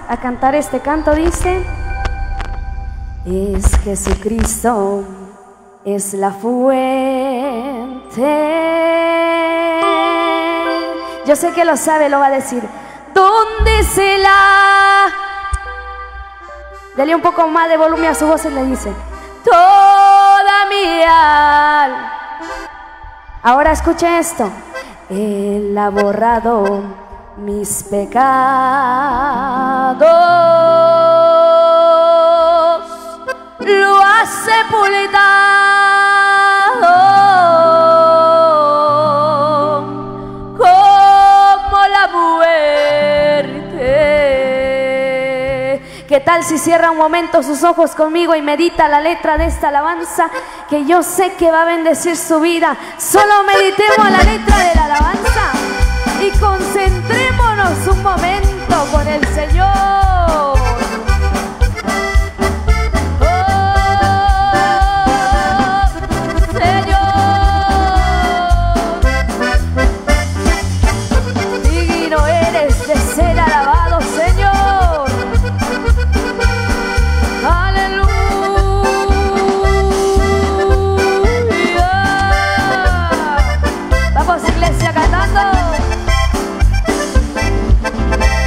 a cantar este canto, dice: es Jesucristo, es la fuente. Yo sé que lo sabe, lo va a decir. ¿Dónde se la? Dale un poco más de volumen a su voz y le dice: toda mi alma. Ahora escuche esto. Él ha borrado mis pecados, lo ha sepultado como la muerte. ¿Qué tal si cierra un momento sus ojos conmigo y medita la letra de esta alabanza, que yo sé que va a bendecir su vida? Solo meditemos la letra de la alabanza y concentrémonos un momento con el Señor. Oh, Señor, digno eres de ser alabado, Señor. Aleluya. Vamos, iglesia, cantando.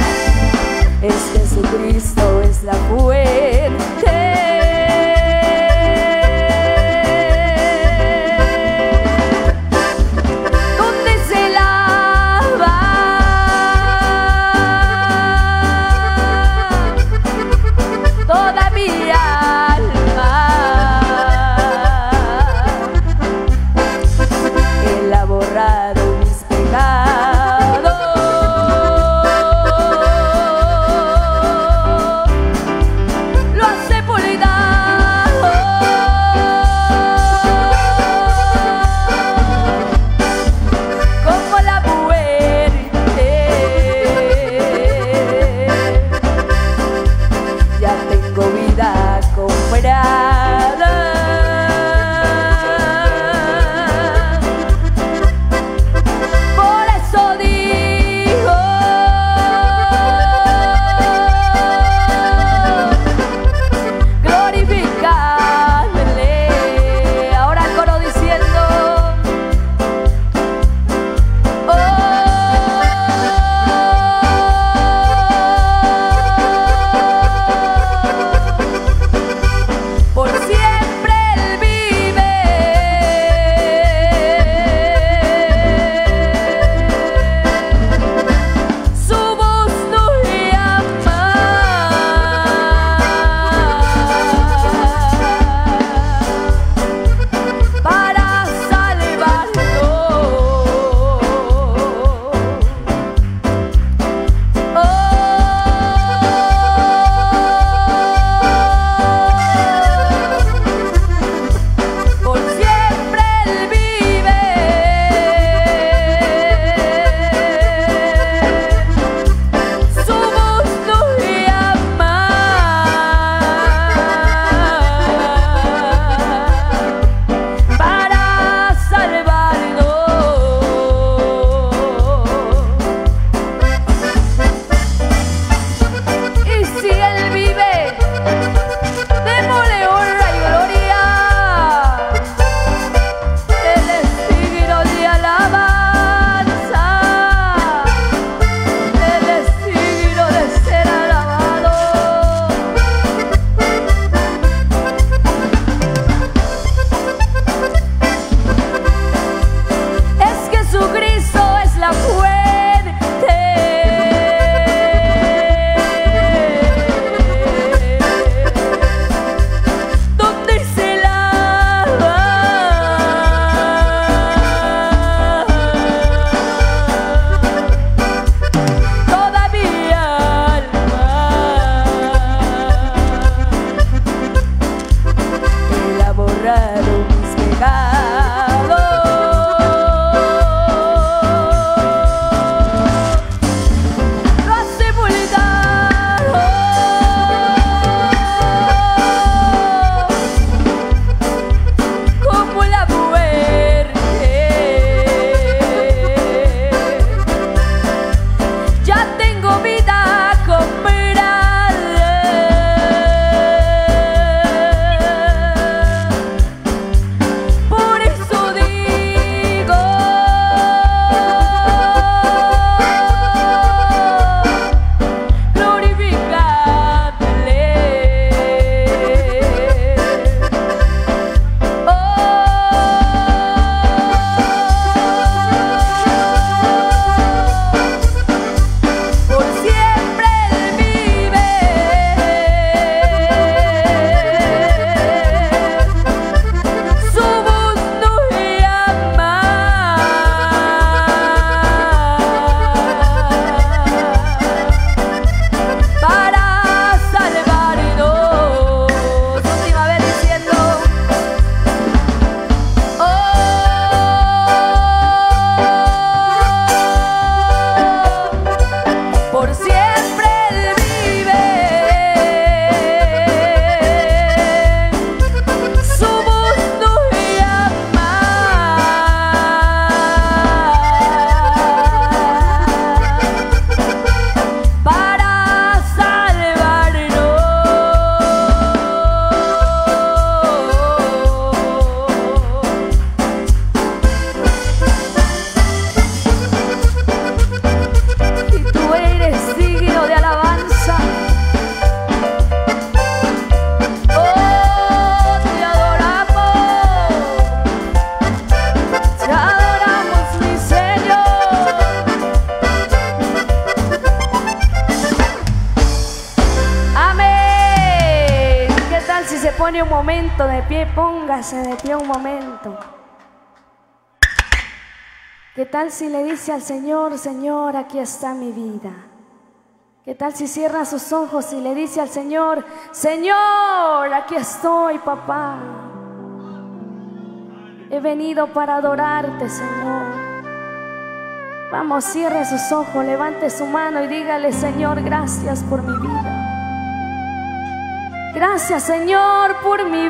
pone un momento de pie, póngase de pie un momento. ¿Qué tal si le dice al Señor, Señor, aquí está mi vida? ¿Qué tal si cierra sus ojos y le dice al Señor, Señor, aquí estoy, papá? He venido para adorarte, Señor. Vamos, cierre sus ojos, levante su mano y dígale, Señor, gracias por mi vida. Gracias, Señor, por mi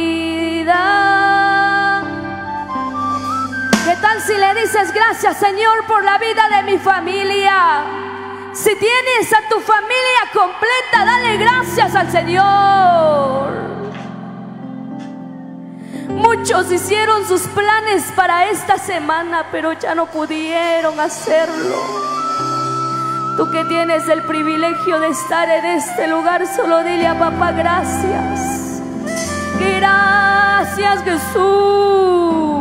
vida. ¿Qué tal si le dices gracias, Señor, por la vida de mi familia? Si tienes a tu familia completa, dale gracias al Señor. Muchos hicieron sus planes para esta semana, pero ya no pudieron hacerlo. Tú que tienes el privilegio de estar en este lugar, solo dile a papá gracias. Gracias, Jesús.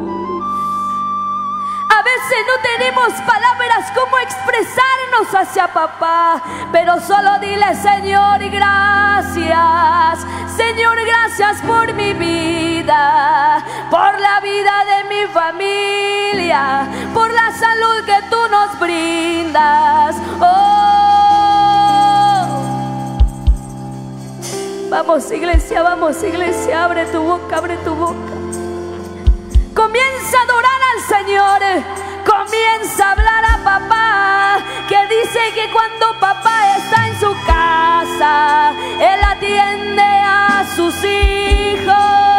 A veces no tenemos palabras como expresarnos hacia papá, pero solo dile, Señor, gracias. Señor, gracias por mi vida, por la vida de mi familia, por la salud que tú nos brindas. Oh. Vamos, iglesia, abre tu boca, abre tu boca. Comienza a adorar al Señor, comienza a hablar a papá, que dice que cuando papá está en su casa, Él atiende a sus hijos.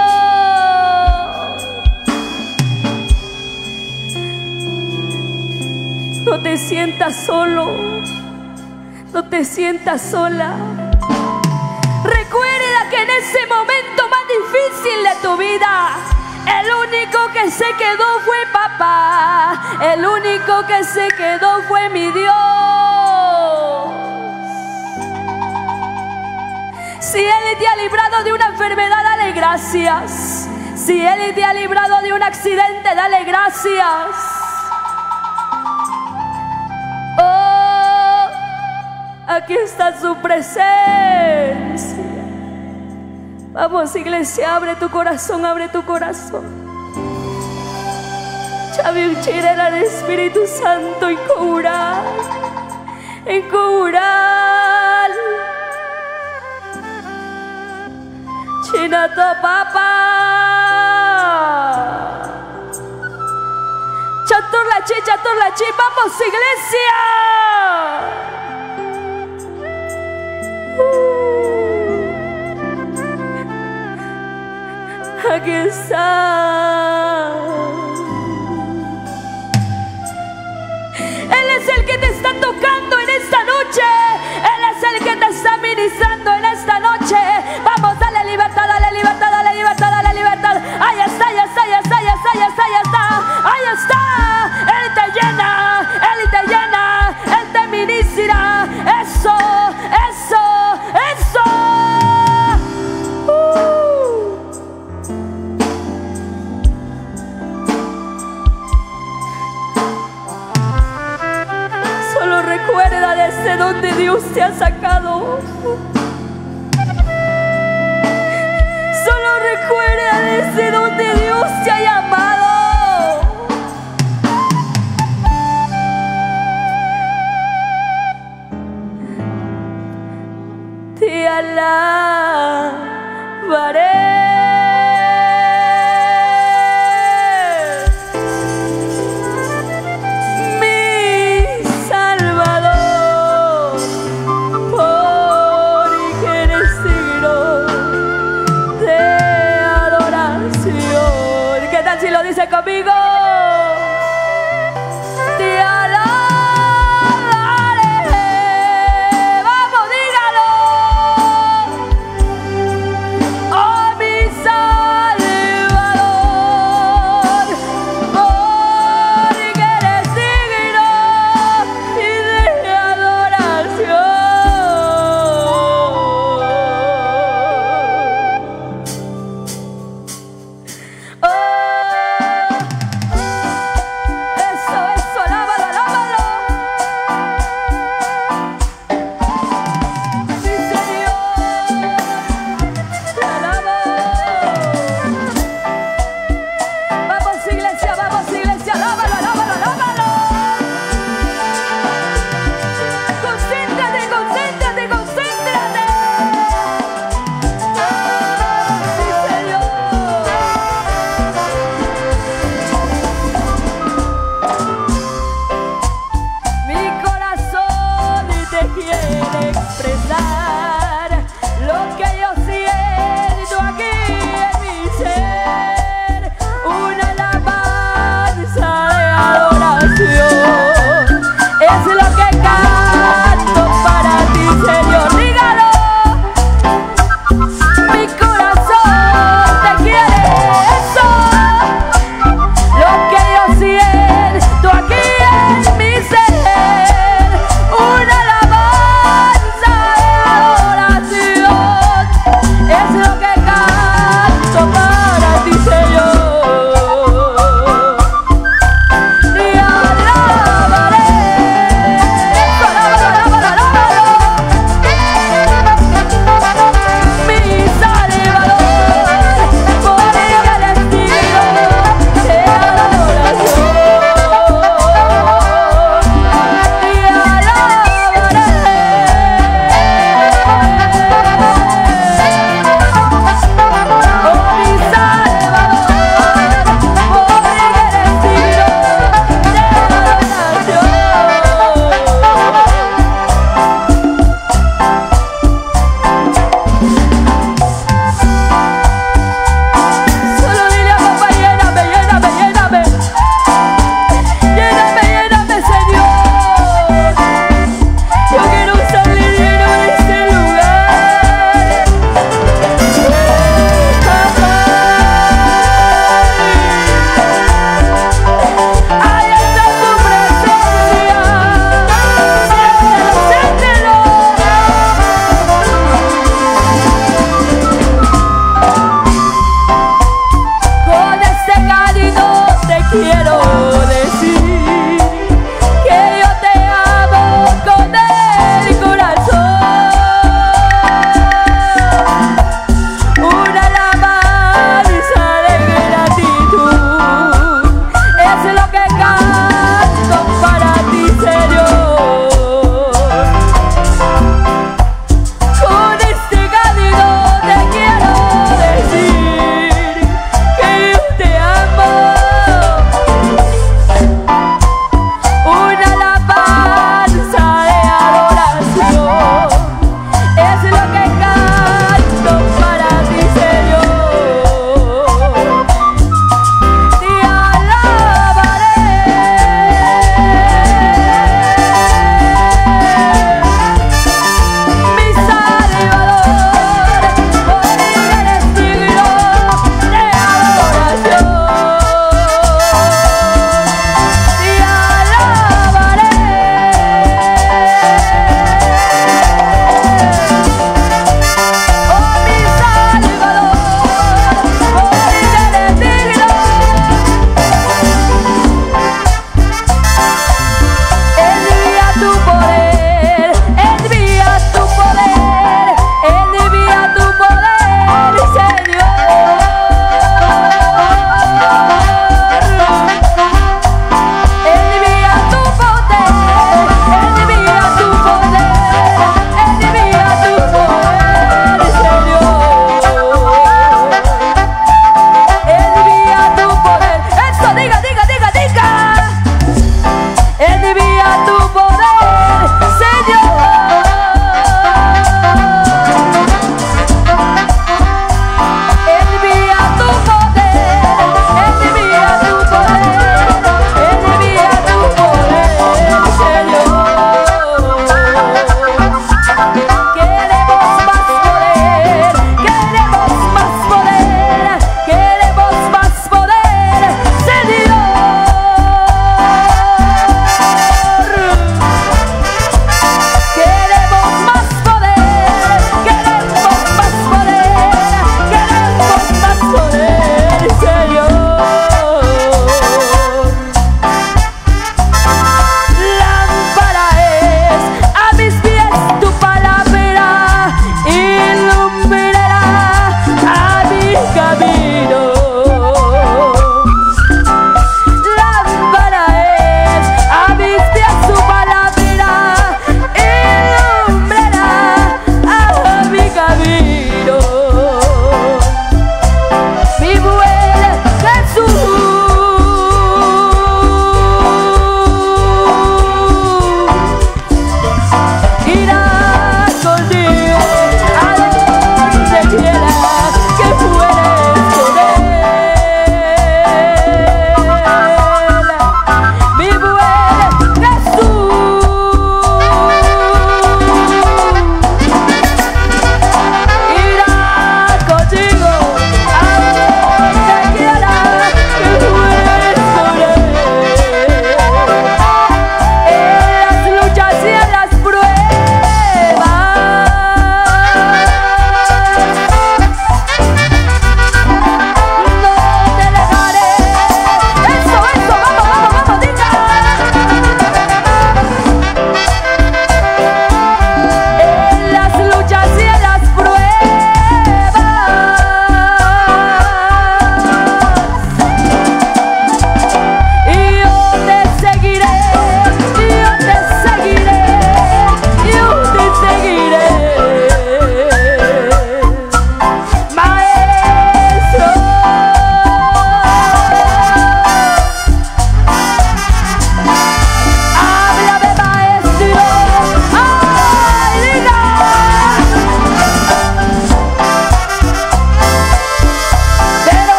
No te sientas solo, no te sientas sola. Recuerda que en ese momento más difícil de tu vida, el único que se quedó fue papá. El único que se quedó fue mi Dios. Si Él te ha librado de una enfermedad, dale gracias. Si Él te ha librado de un accidente, dale gracias. Oh, aquí está su presencia. Vamos, iglesia, abre tu corazón, abre tu corazón. Chavi uchirera el Espíritu Santo en curar, en curar. Chinato papá. Chatur la chi, vamos, iglesia. Aquí está. Él es el que te está tocando en esta noche. Él es el que te está ministrando en esta noche. Vamos, dale libertad, dale libertad, dale libertad, dale libertad. Ahí está, ahí está, ahí está, ahí está, ahí está, ahí está. Ahí está. Él te llena, Él te llena, Él te ministra. Eso, eso, eso. Recuerda desde donde Dios te ha sacado. Solo recuerda desde donde Dios te ha llamado. Te alabaré. Si lo dice conmigo, te alabaré. Vamos, dígalo. Oh, mi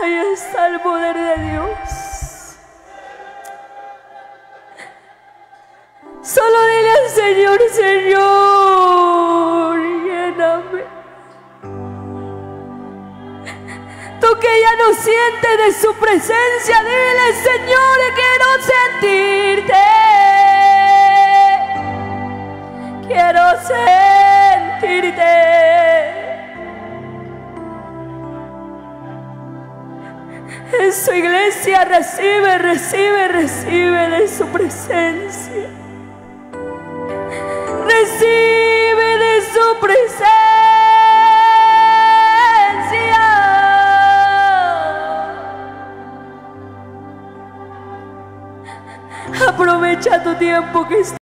Ahí está el poder de Dios. Solo dile al Señor, Señor, lléname. Tú que ya no sientes de su presencia, dile, Señor, quiero sentirte. Quiero sentirte. En su iglesia recibe, recibe, recibe de su presencia. Recibe de su presencia. Aprovecha tu tiempo que está.